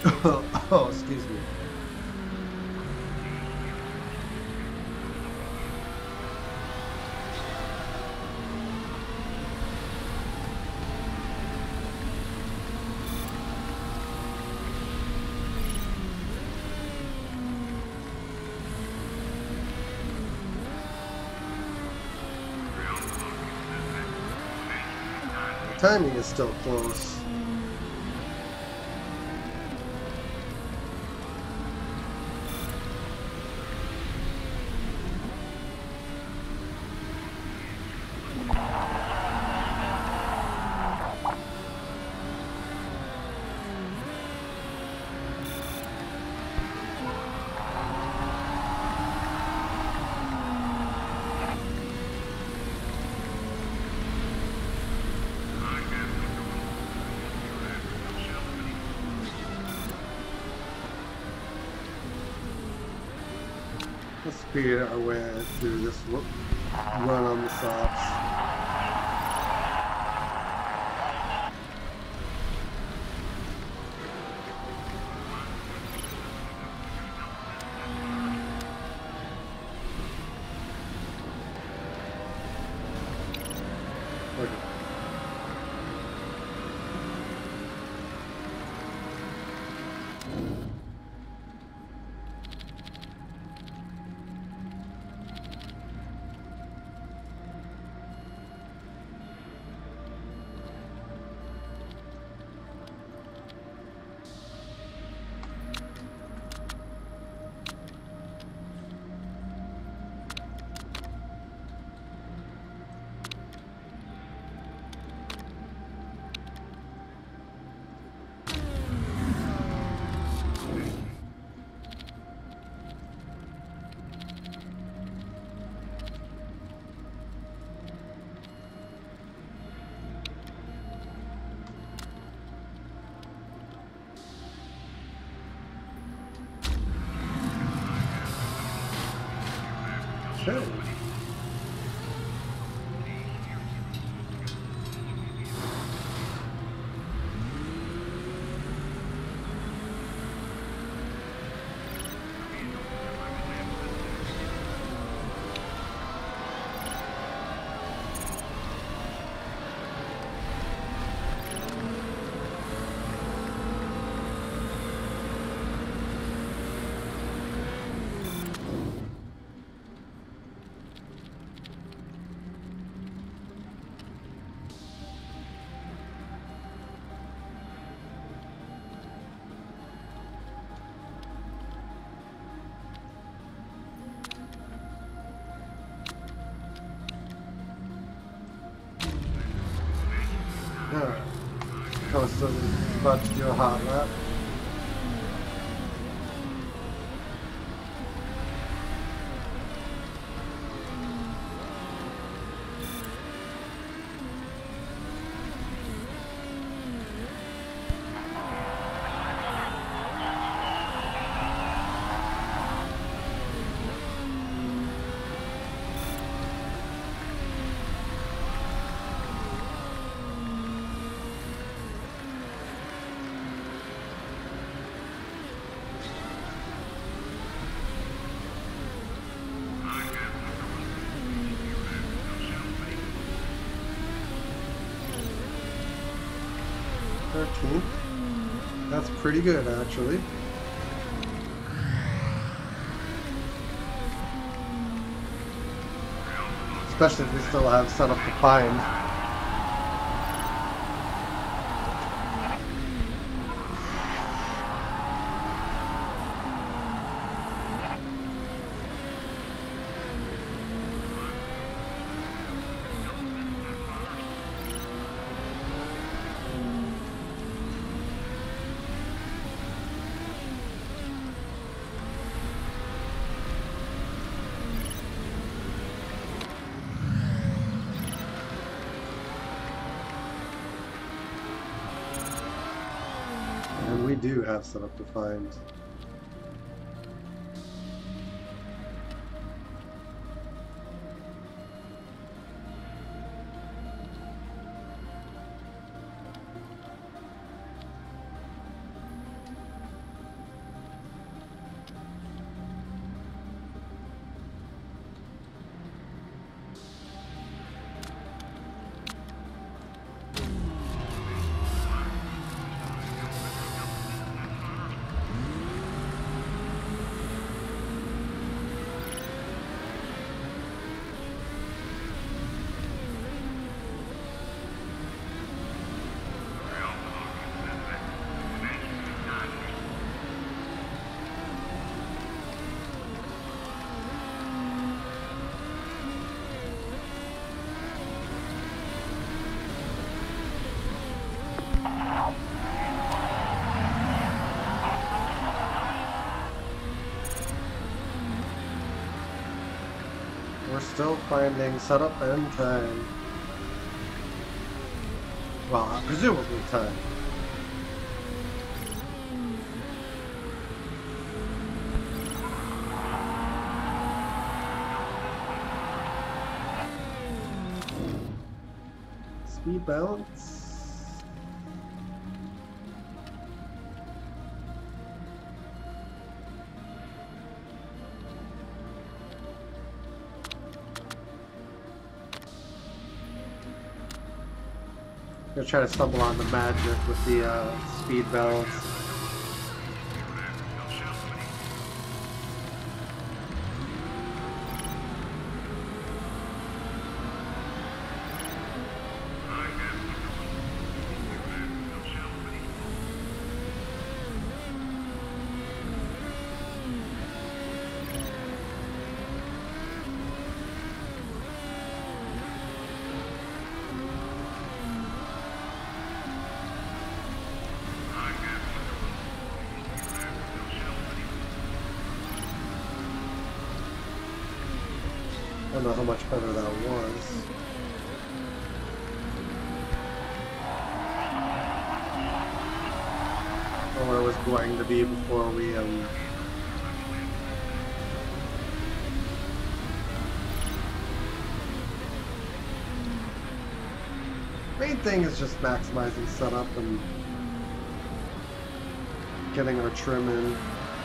Oh, excuse me. The timing is still close. Let's speed our way through this run on the softs. Okay. Okay. Alright. Coastal's about to do a hot lap. That's pretty good, actually. Especially if we still have setup to find. And we do have setup to find. Still finding setup and time. Well, presumably time. Speed balance. I'm gonna try to stumble on the magic with the speed balance. I don't know how much better that was. Or where it was going to be before we main thing is just maximizing setup and getting our trim in.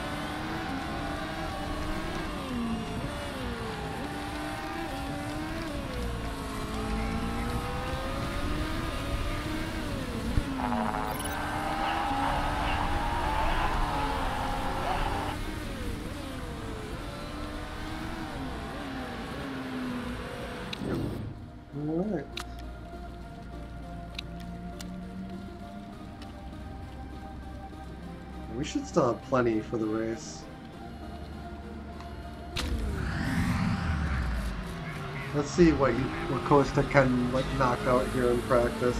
Alright. We should still have plenty for the race. Let's see what Costa can like knock out here in practice.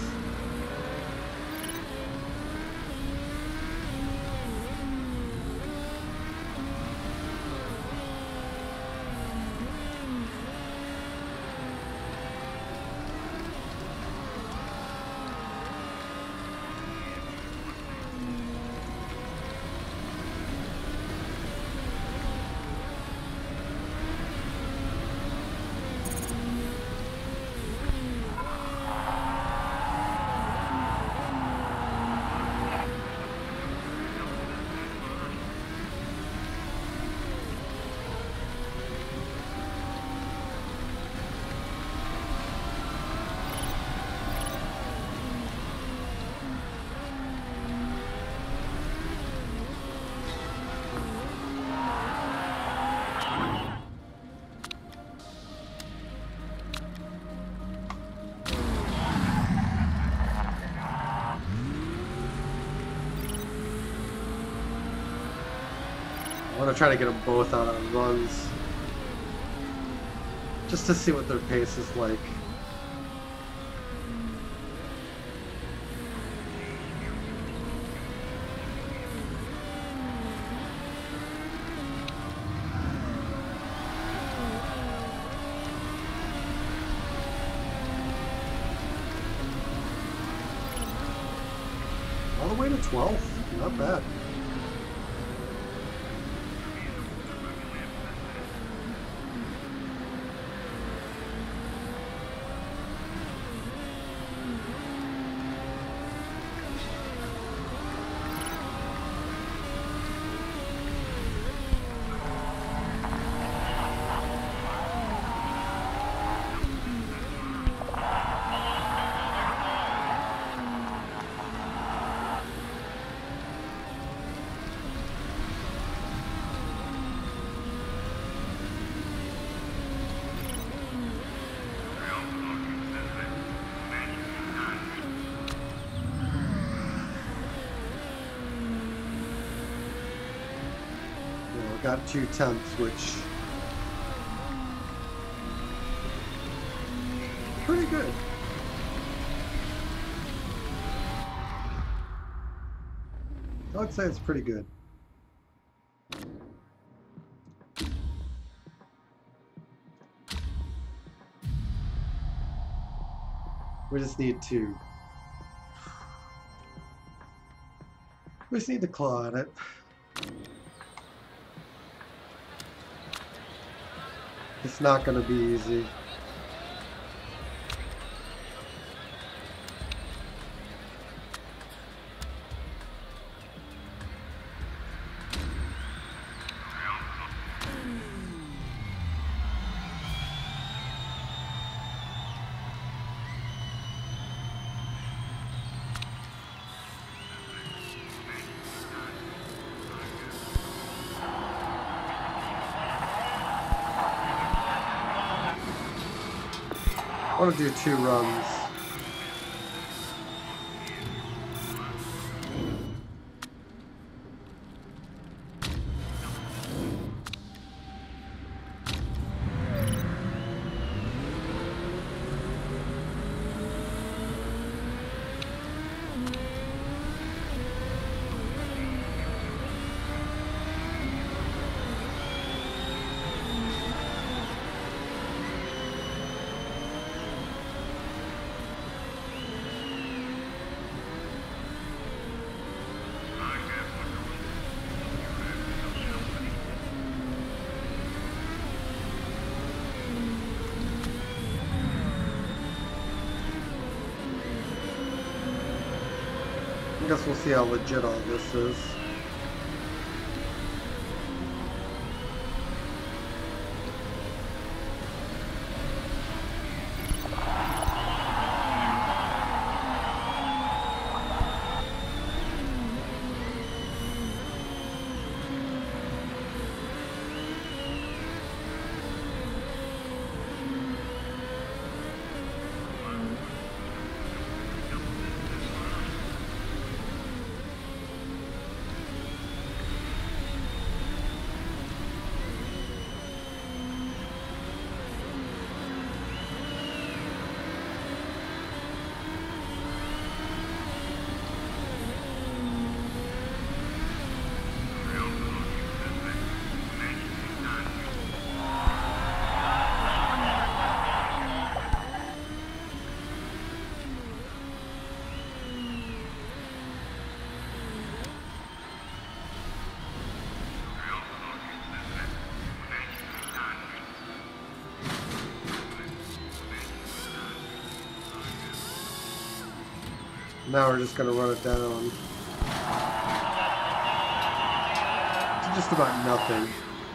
I want to try to get them both out on runs, just to see what their pace is like. All the way to 12th, not bad. Got 2/10, which pretty good. I would say it's pretty good. We just need to... We just need to claw at it. It's not going to be easy. I want to do 2 runs. I guess we'll see how legit all this is. Now we're just going to run it down to just about nothing.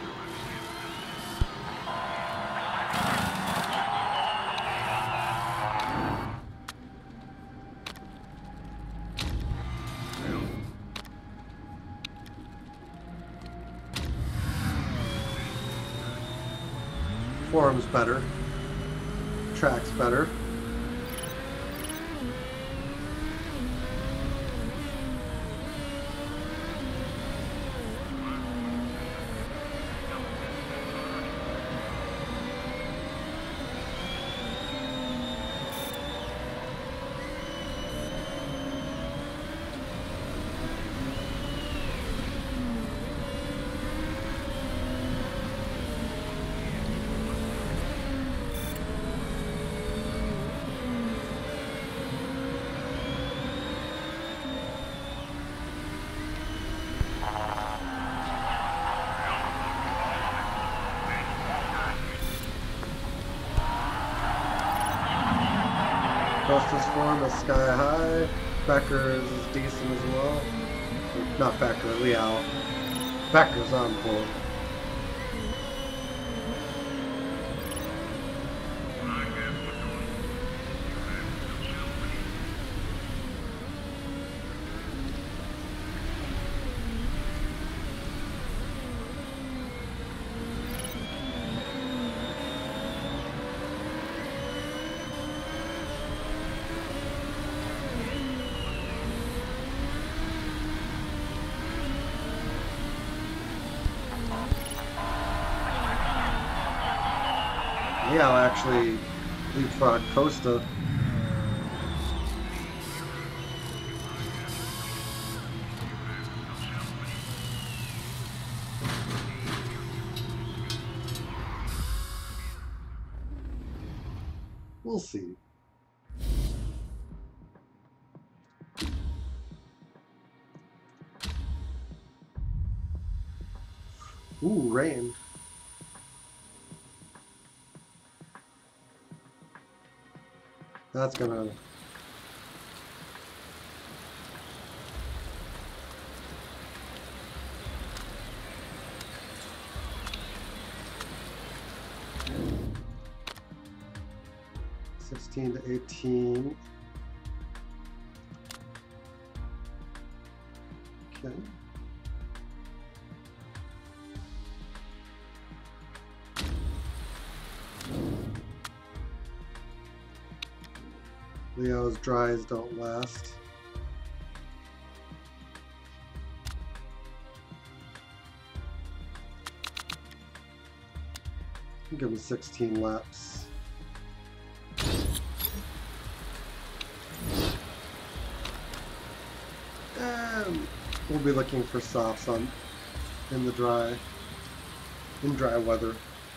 Form's better. Track's better. Buster's form is sky high. Becker's is decent as well. Not Becker, Liao. Becker's on board. Yeah, I'll actually leapfrog Costa. We'll see. Ooh, rain. That's gonna... to 18. Okay. Leo's dries don't last. Give him 16 laps. And we'll be looking for softs in dry weather.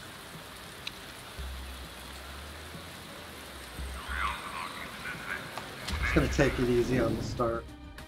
Just gonna take it easy on the start.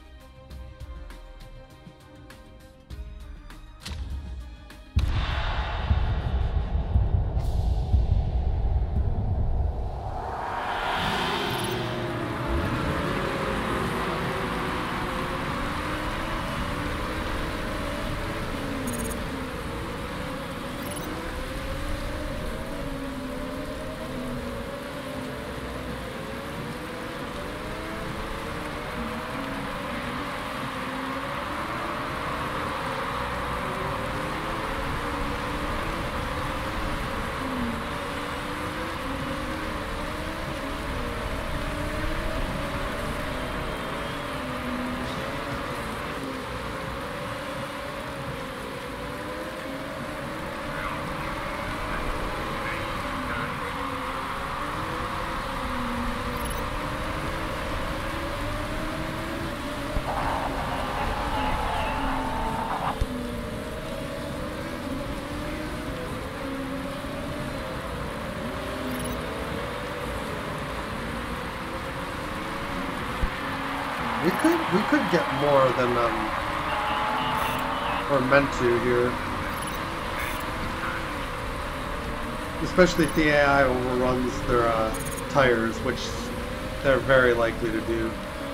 We could get more than we're meant to here. Especially if the AI overruns their tires, which they're very likely to do.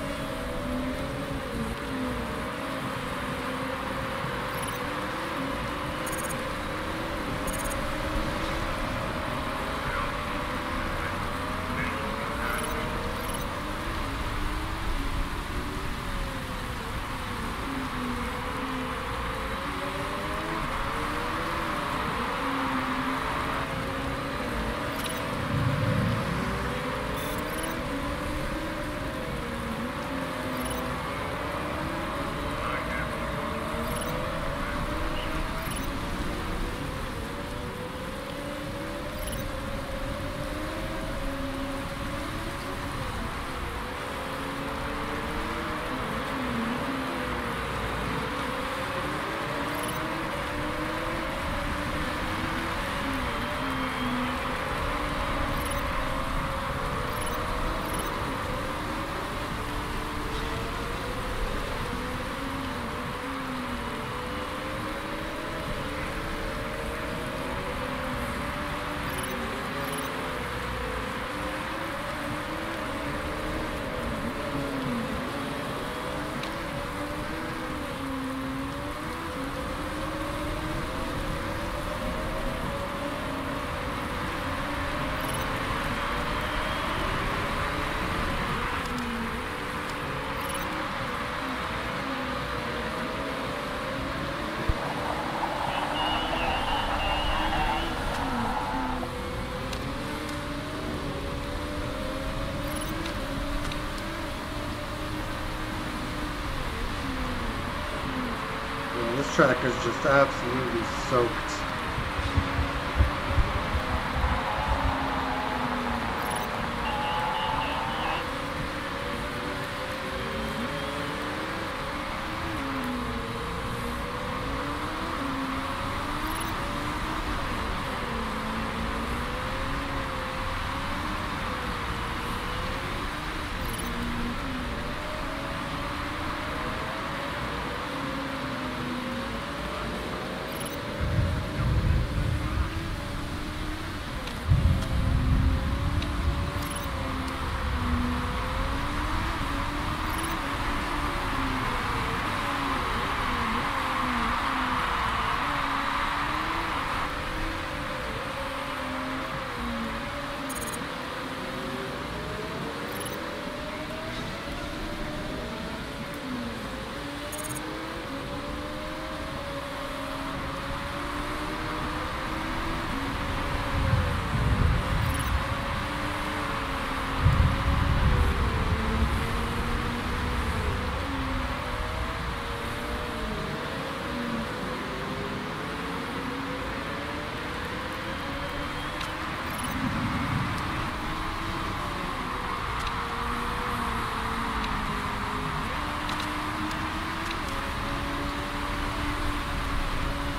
This track is just absolutely soaked.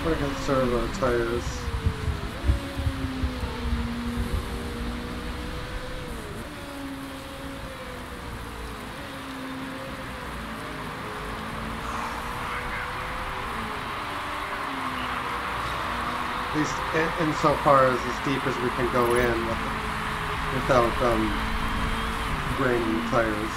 We're gonna conserve our tires. At least insofar as deep as we can go in without draining the tires.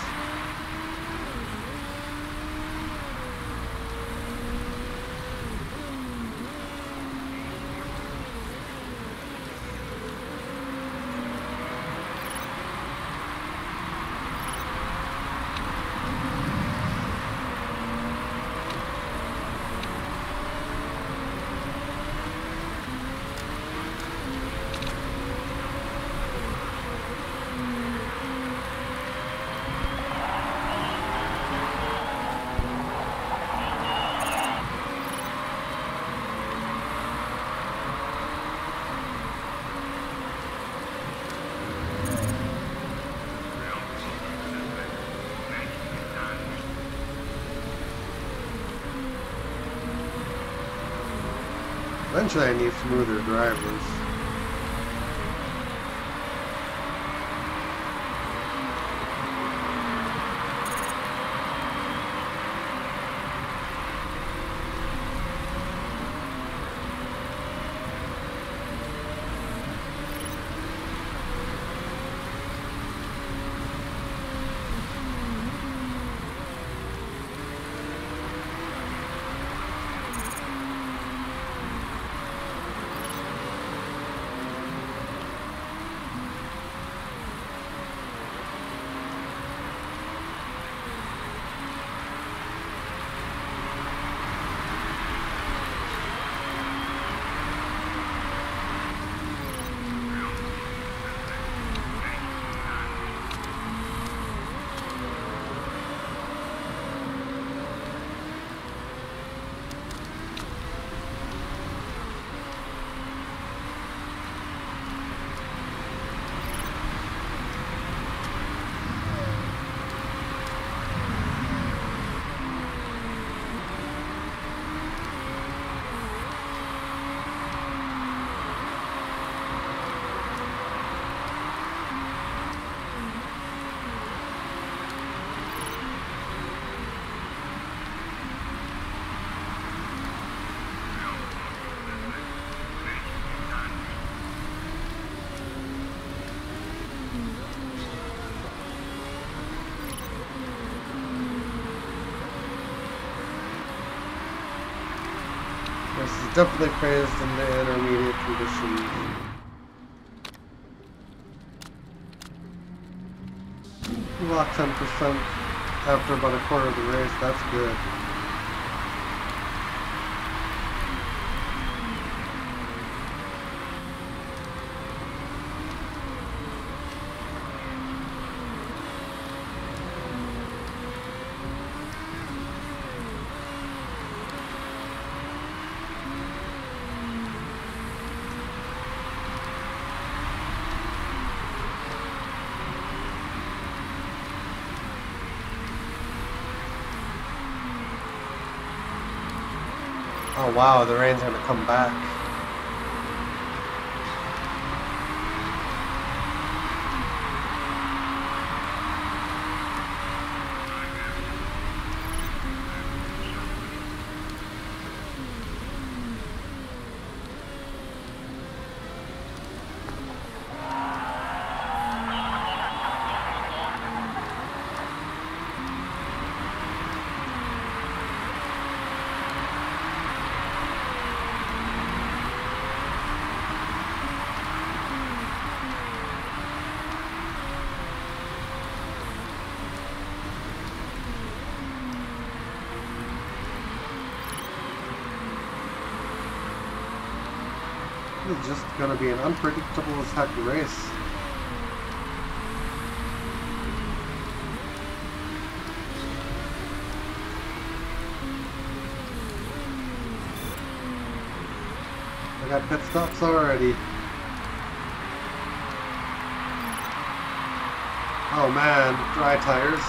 Eventually I need smoother drivers. This is definitely phased in the intermediate conditions. Lock 10% after about a quarter of the race, that's good. Oh wow, the rain's gonna come back. It's just gonna be an unpredictable as heck race. I got pit stops already. Oh man, dry tires.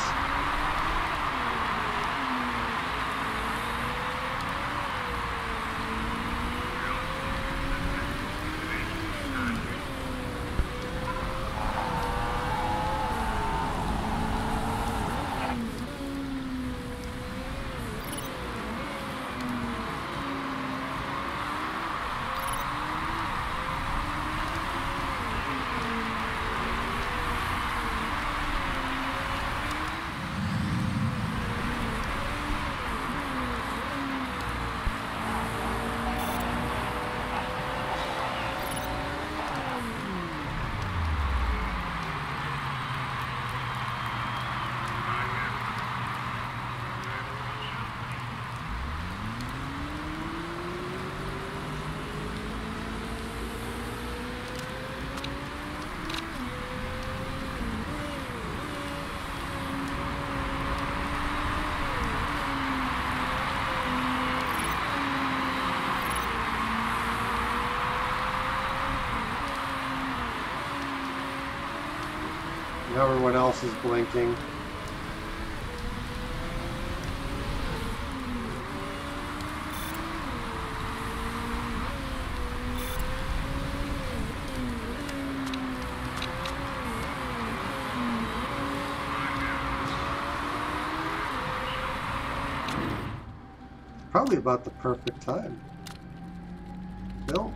Everyone else is blinking. Probably about the perfect time. Bill?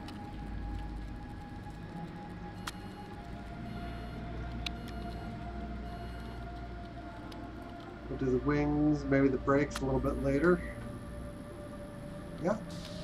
We'll do the wings, maybe the brakes a little bit later. Yeah.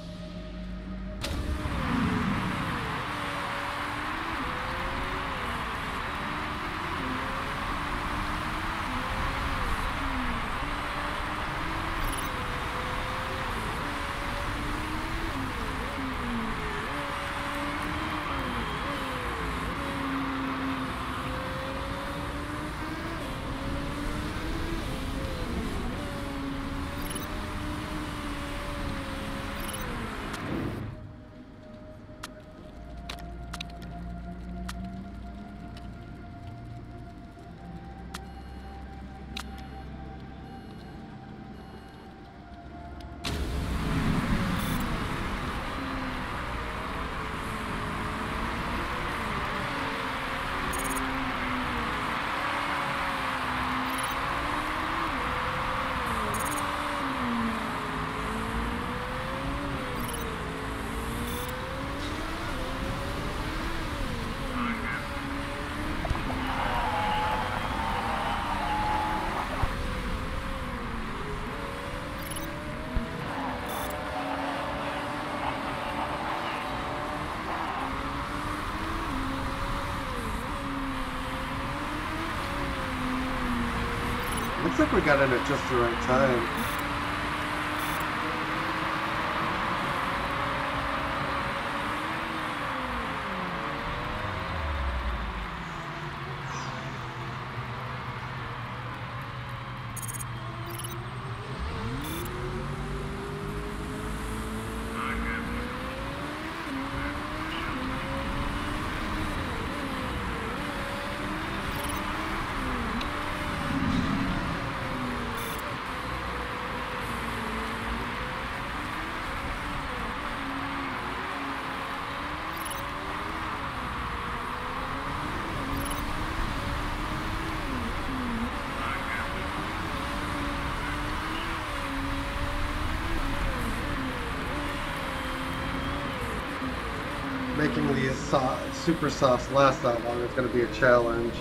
Looks like we got in at just the right time. Making these super softs last that long is going to be a challenge.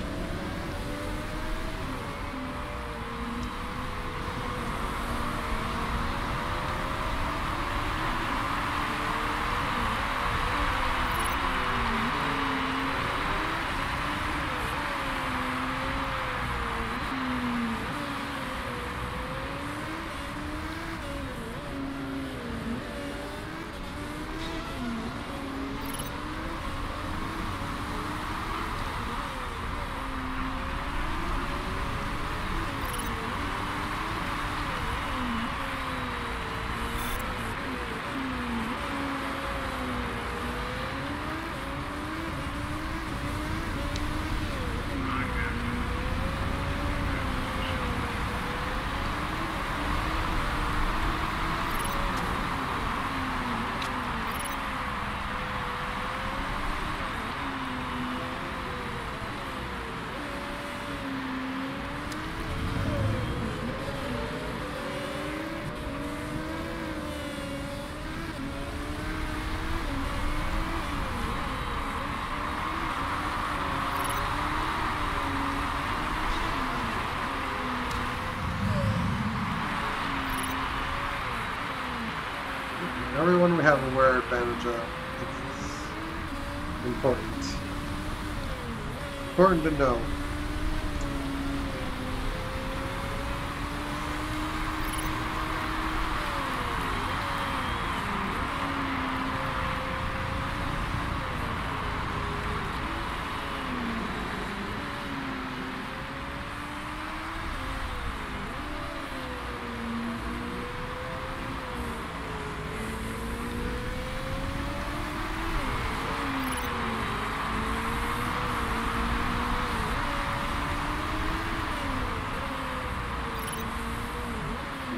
Everyone we have a wear advantage of. It's important. Important to know.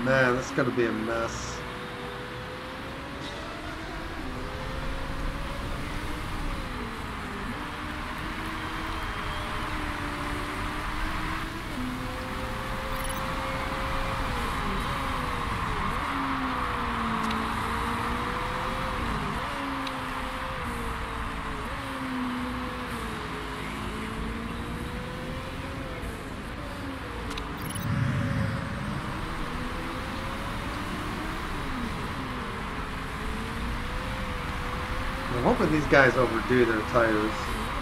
Man, this is gonna be a mess. I'm hoping these guys overdo their tires.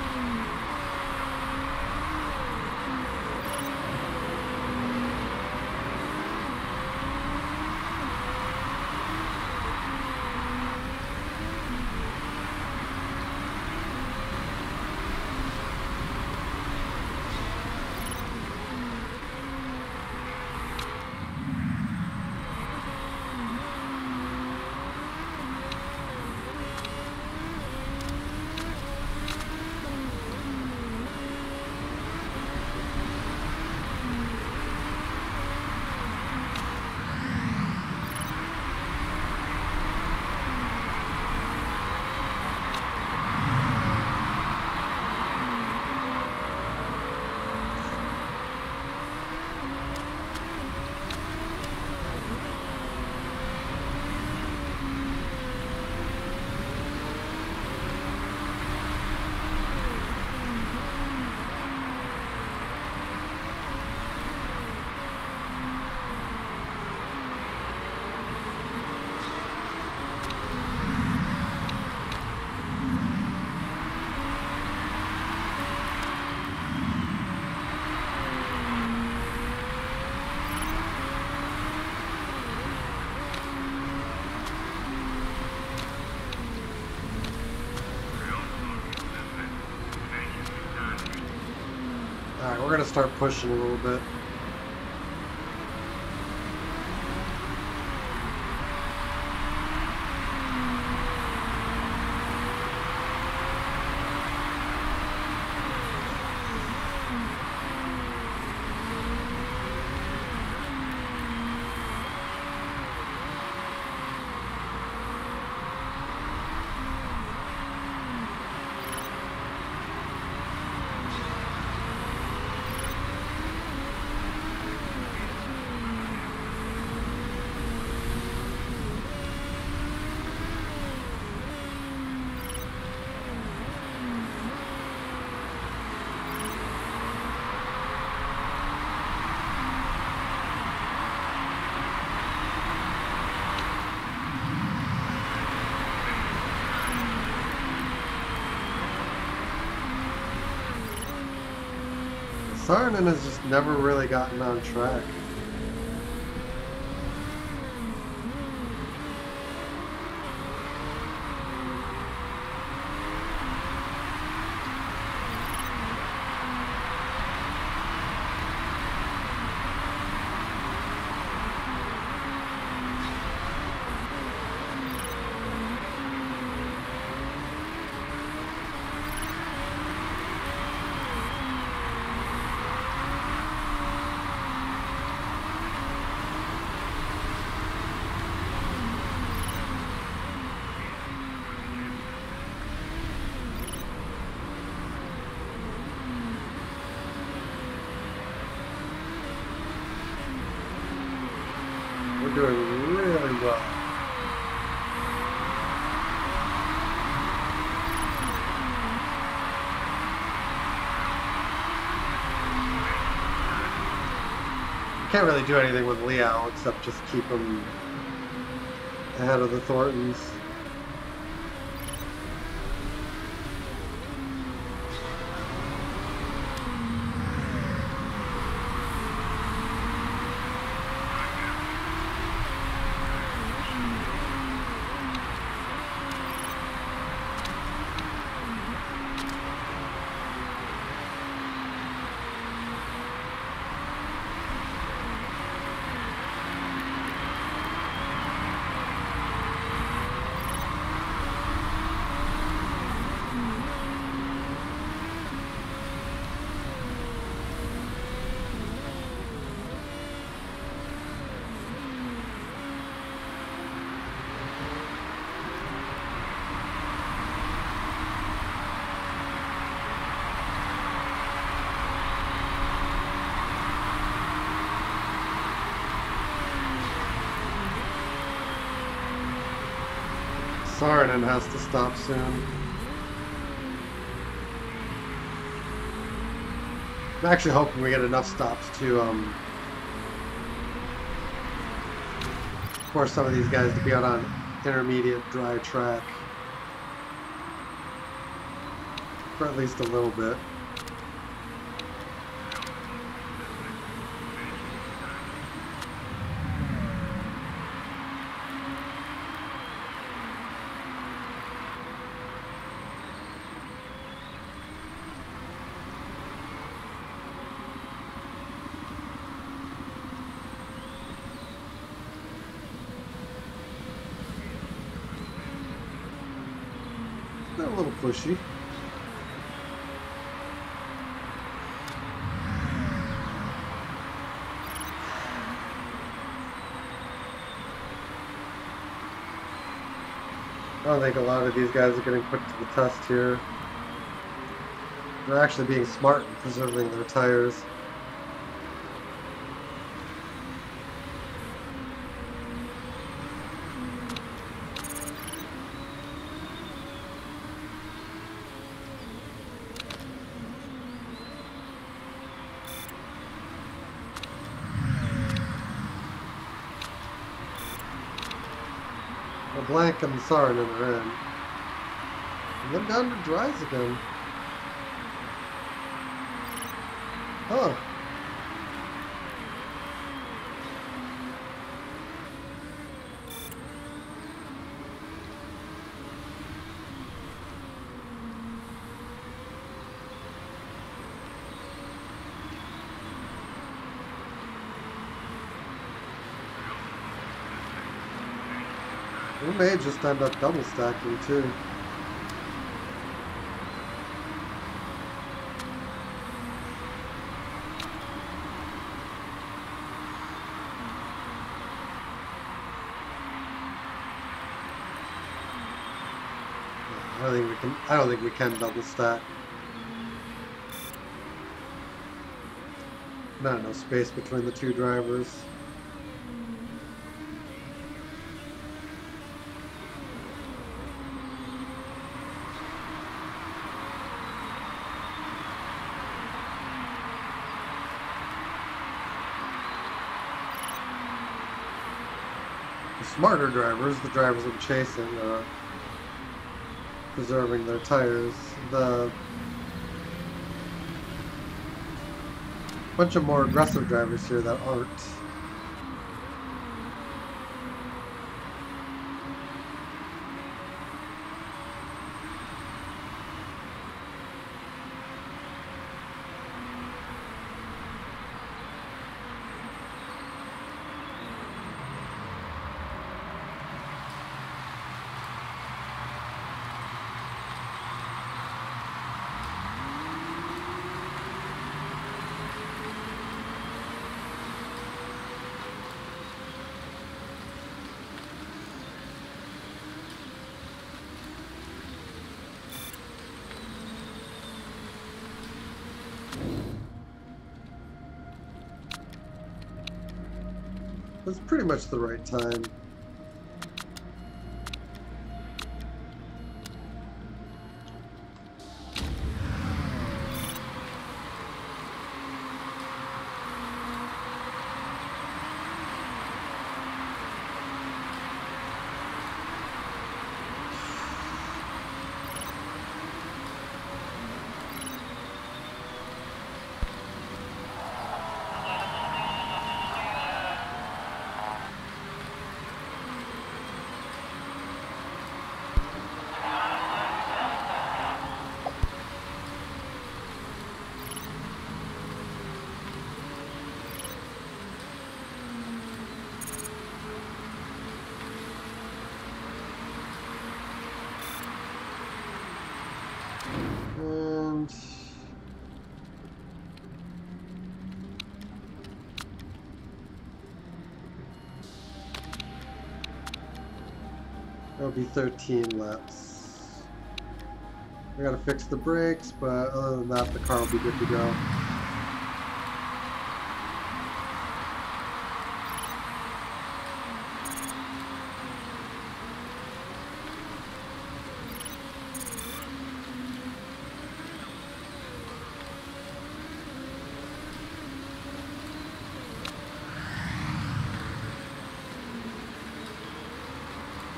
Alright, we're gonna start pushing a little bit. Sarnan has just never really gotten on track. We're doing really well. Can't really do anything with Liao except just keep him ahead of the Thorntons. Saarinen has to stop soon. I'm actually hoping we get enough stops to force some of these guys to be out on intermediate dry track for at least a little bit. They're a little pushy. I don't think a lot of these guys are getting put to the test here. They're actually being smart and preserving their tires. Blank and Saarinen are in. And then down to dries again. Huh. We may just end up double stacking too. I don't think we can double stack. Not enough space between the two drivers. The smarter drivers, the drivers I'm chasing, preserving their tires. The bunch of more aggressive drivers here that aren't. It's pretty much the right time. That'll be 13 laps. I gotta fix the brakes, but other than that, the car will be good to go.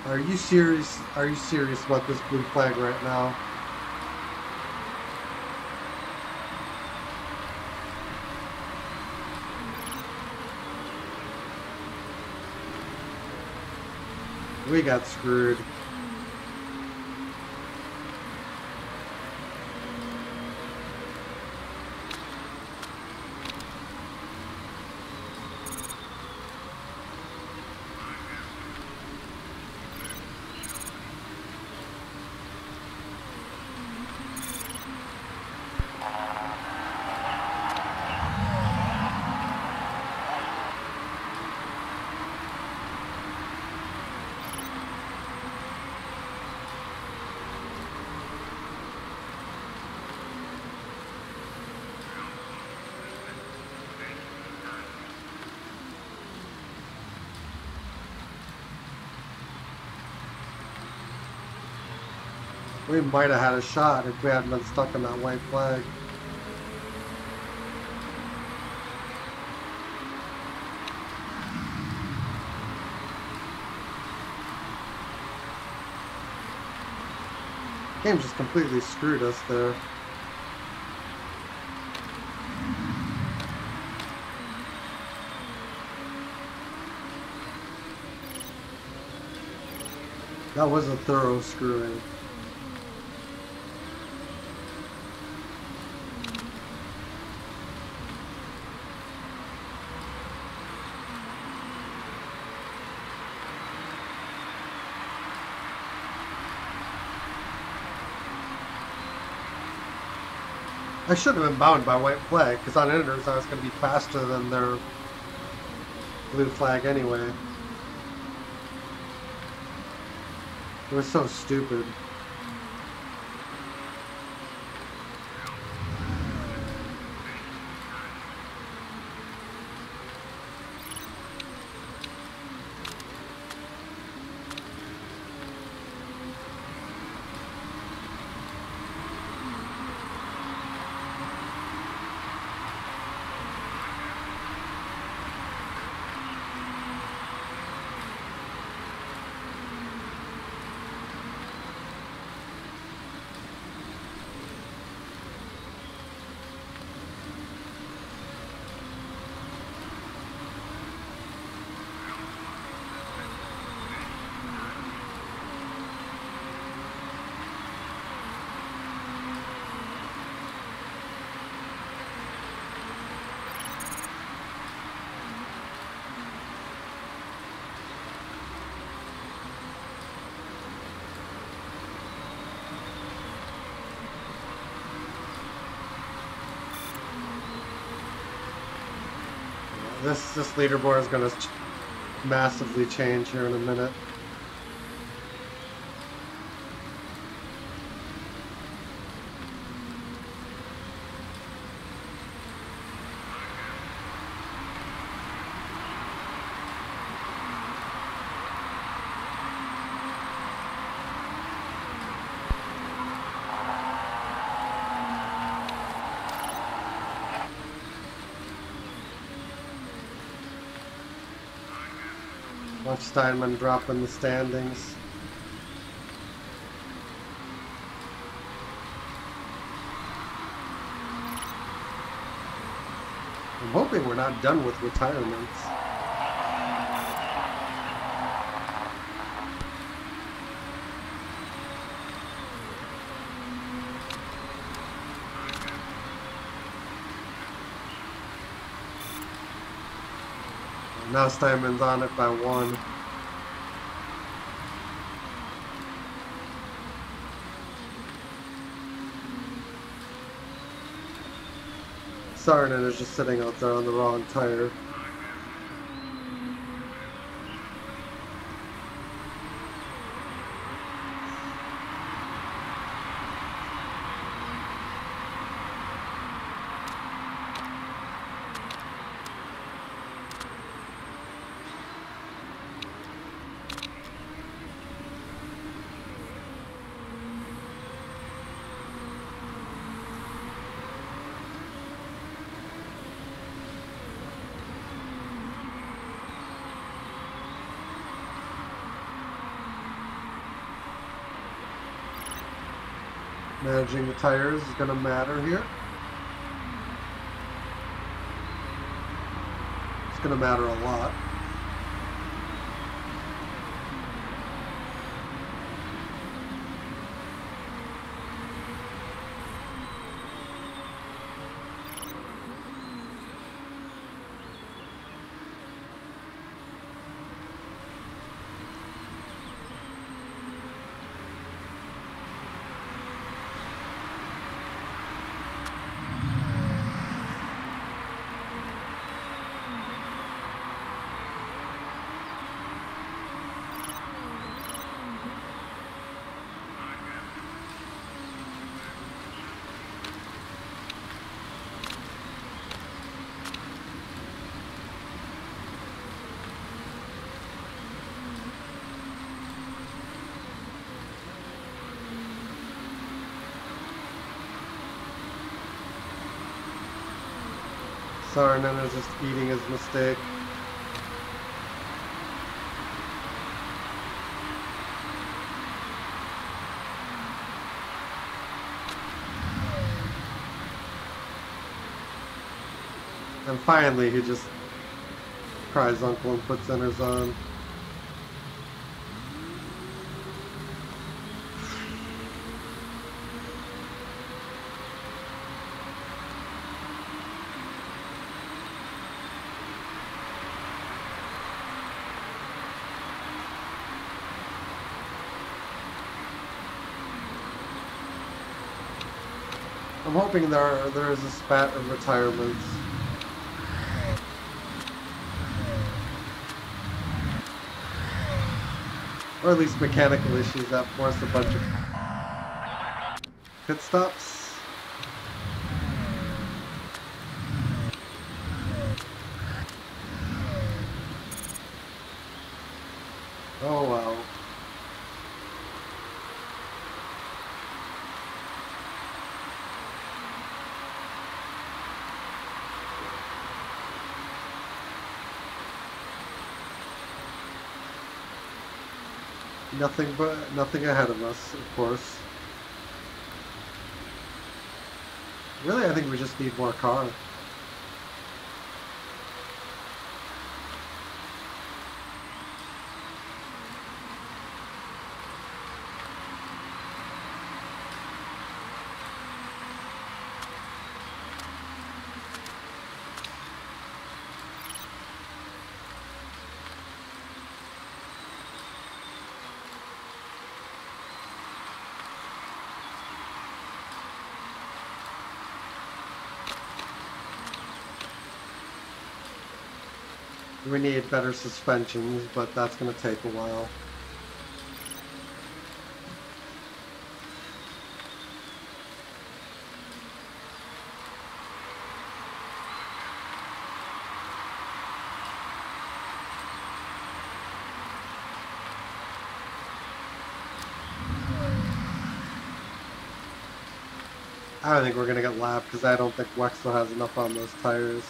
Are you serious? Are you serious about this blue flag right now? We got screwed. We might have had a shot if we hadn't been stuck in that white flag. Game just completely screwed us there. That was a thorough screwing. I should have been bound by white flag, because on Enders I was going to be faster than their blue flag anyway. It was so stupid. This leaderboard is going to massively change here in a minute. Watch Steinman drop in the standings. I'm hoping we're not done with retirements. Now Steinman's on it by 1. Saarinen is just sitting out there on the wrong tire. Managing the tires is going to matter here. It's going to matter a lot. Saarinen is just eating his mistake. And finally, he just cries uncle and puts inners on. I'm hoping there is a spat of retirements. Or at least mechanical issues that force a bunch of pit stops. Oh wow. Nothing ahead of us, of course. Really, I think we just need more car. We need better suspensions, but that's going to take a while. I don't think we're going to get lapped because I don't think Wexel has enough on those tires.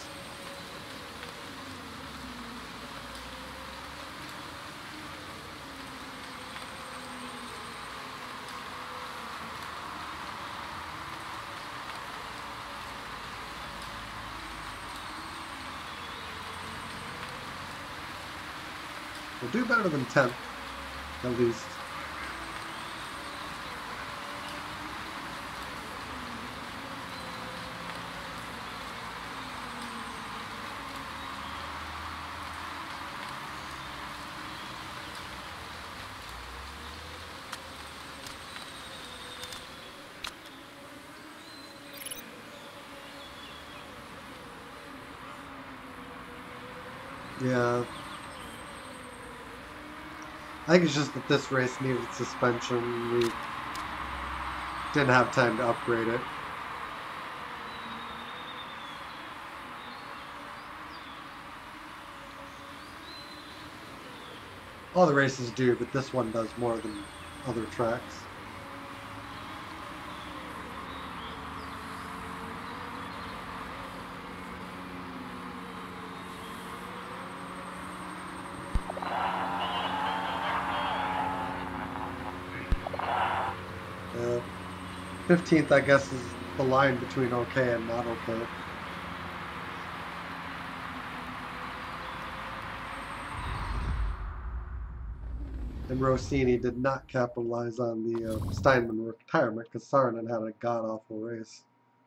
We'll do better than 10th, at least. Yeah. I think it's just that this race needed suspension. We didn't have time to upgrade it. All the races do, but this one does more than other tracks. 15th, I guess, is the line between okay and not okay. And Rossini did not capitalize on the Steinman retirement because Saarinen had a god-awful race.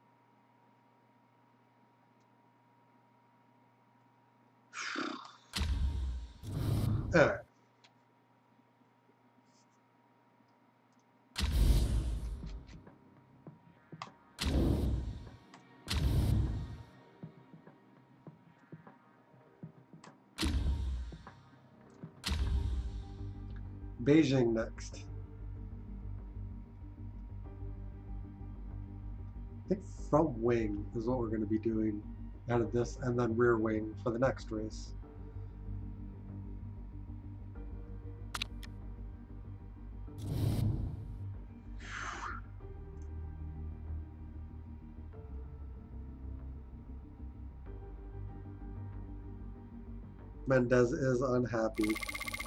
All right. Beijing next. I think front wing is what we're going to be doing out of this, and then rear wing for the next race. Mendez is unhappy.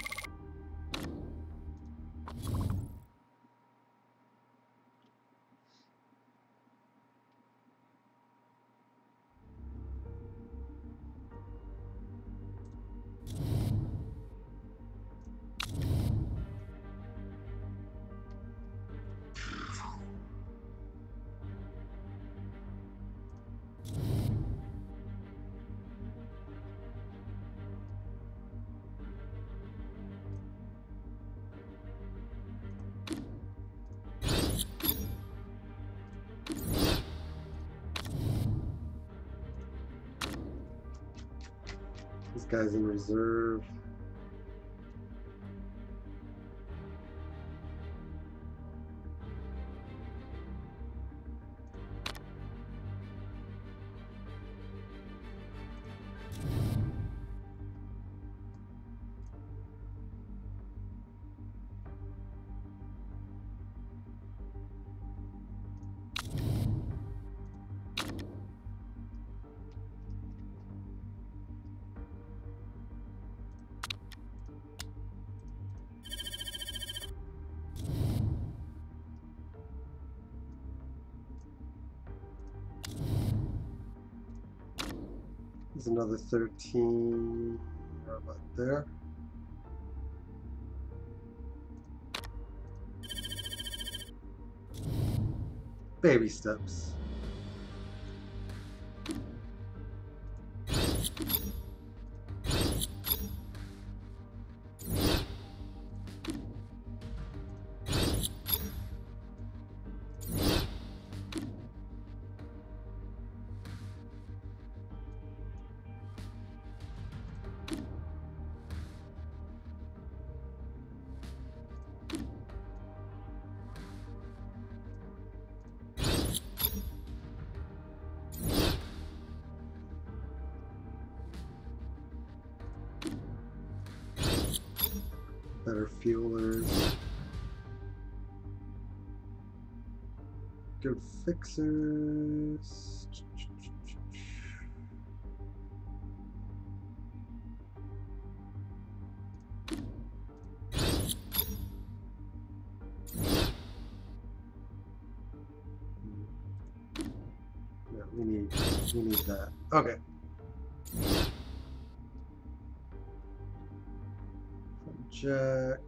This guy's in reserve. There's another 13. How about there? Baby steps. Better fuelers. Good fixers. Yeah, we need that. Okay. Jack.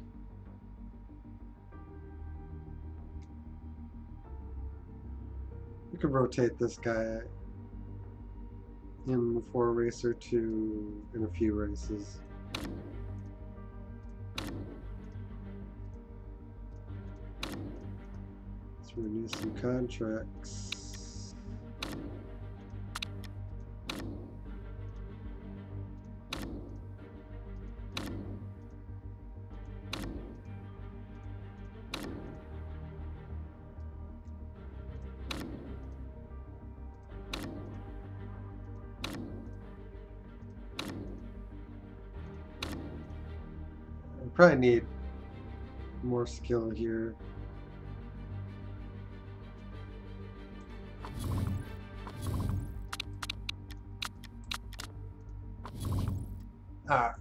We could rotate this guy in for a race or two in a few races. Let's renew some contracts. Probably need more skill here. Ah,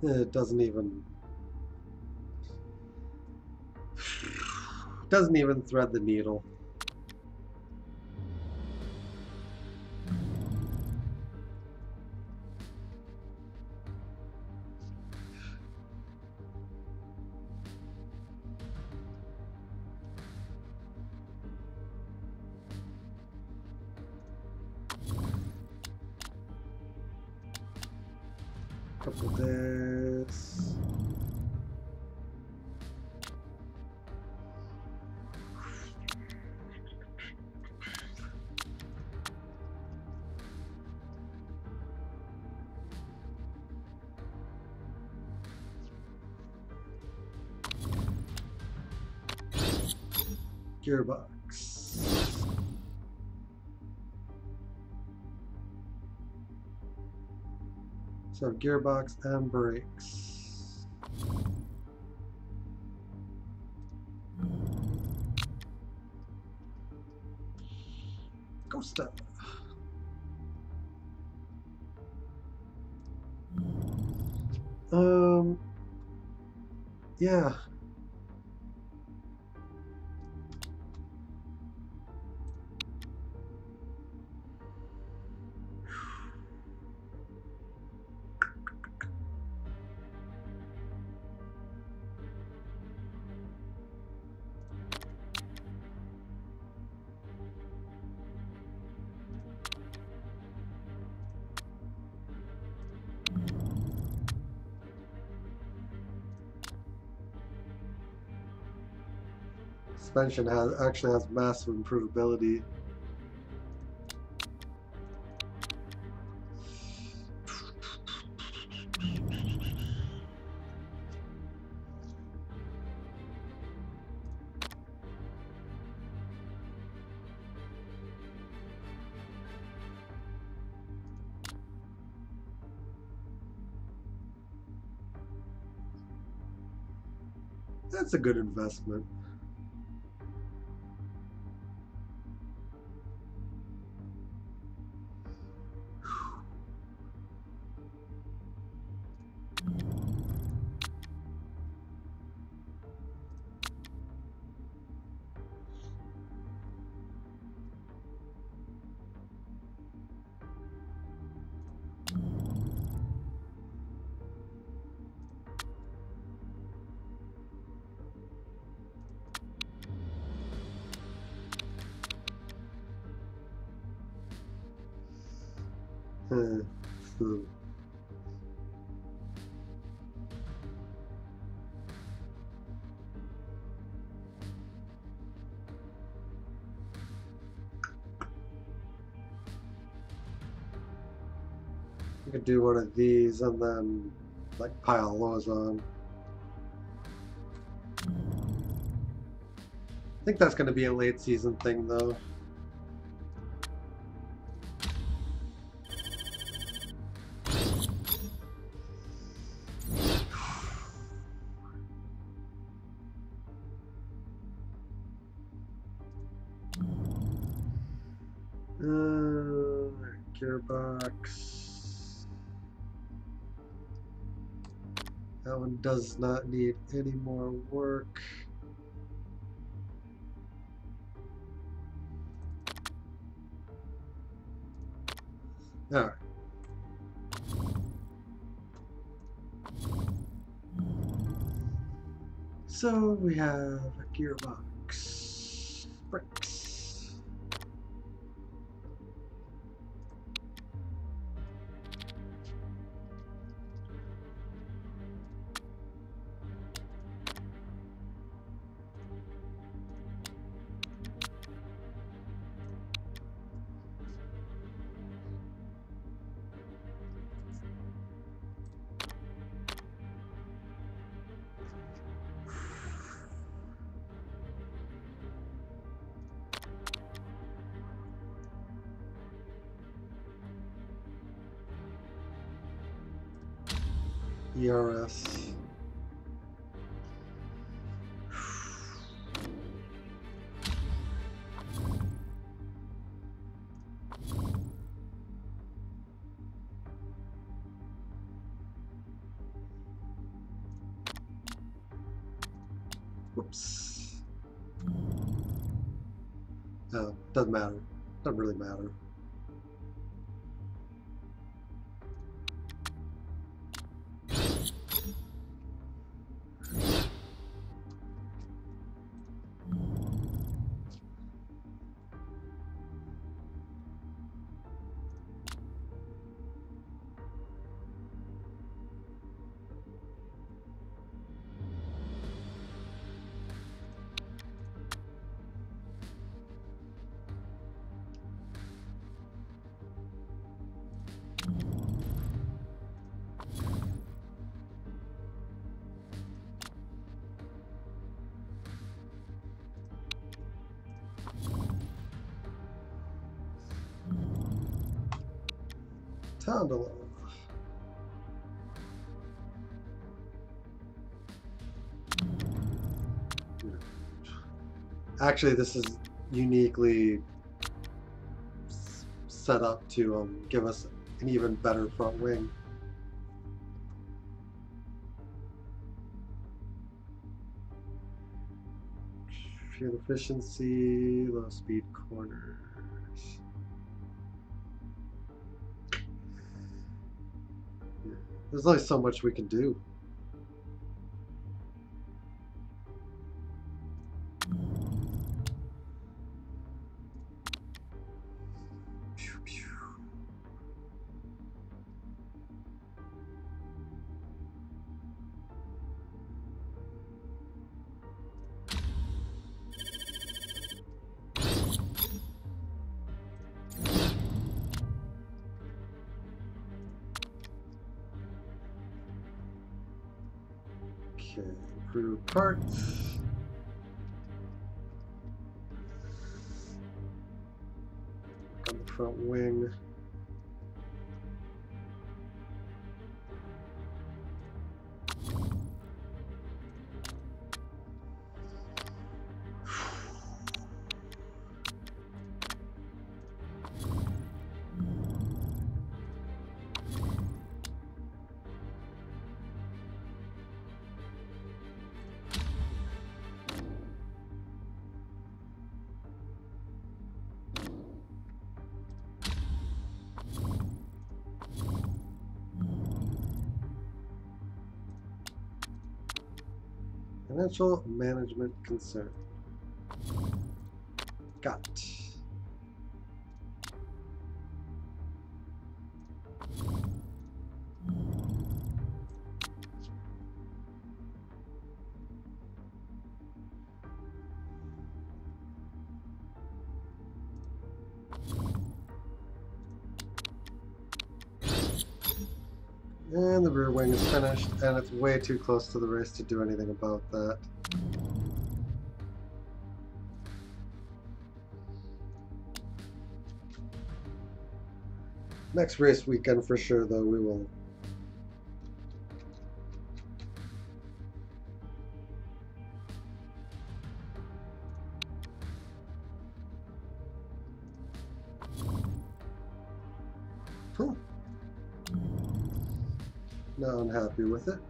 It doesn't even thread the needle. Couple this. Gearbox. So gearbox and brakes. Go stuff. Yeah. Suspension actually has massive improvability. That's a good investment. You could do one of these and then like pile those on. I think that's going to be a late season thing though. Gearbox. That one does not need any more work. All right. So we have a gearbox, brakes. ERS. Whoops. Doesn't matter. Doesn't really matter. Tondela. Actually, this is uniquely set up to give us an even better front wing. Fuel efficiency, low speed corners. There's only so much we can do. Pew, pew. Okay, improve parts. On the front wing. Financial management concern. Got it. And the rear wing is finished, and it's way too close to the race to do anything about that. Next race weekend for sure, though, we will. Cool. Now I'm happy with it.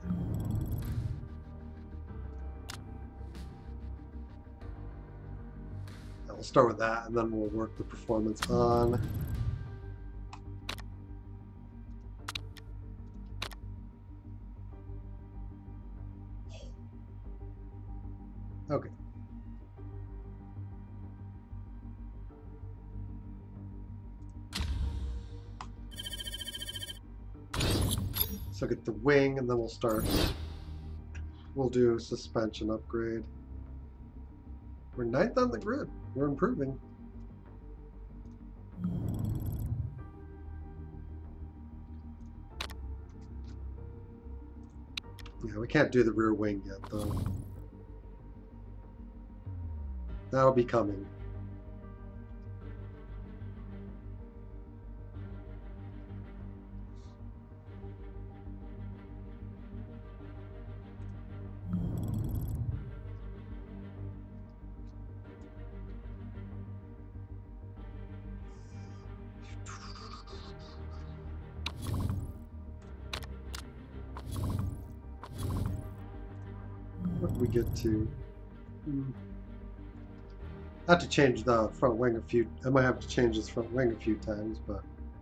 I'll start with that, and then we'll work the performance on. Okay. So get the wing, and then we'll start. We'll do suspension upgrade. We're 9th on the grid. We're improving. Yeah, we can't do the rear wing yet, though. That'll be coming. What did we get to? I have to change the front wing a few. I might have to change this front wing a few times, but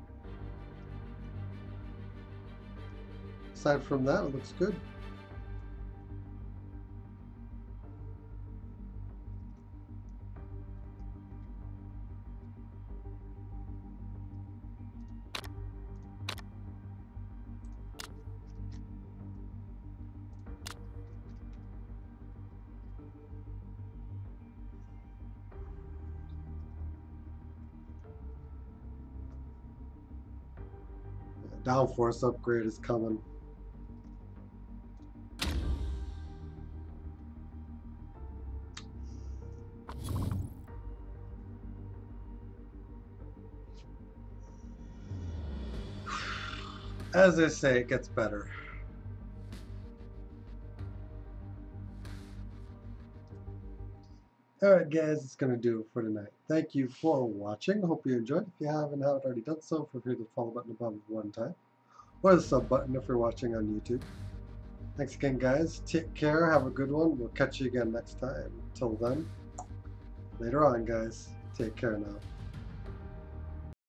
aside from that, it looks good. Downforce upgrade is coming. As they say, it gets better. Alright guys, it's going to do it for tonight. Thank you for watching. Hope you enjoyed. If you haven't already done so, feel free to follow button above one time. Or the sub button if you're watching on YouTube. Thanks again guys. Take care. Have a good one. We'll catch you again next time. Till then, later on guys. Take care now.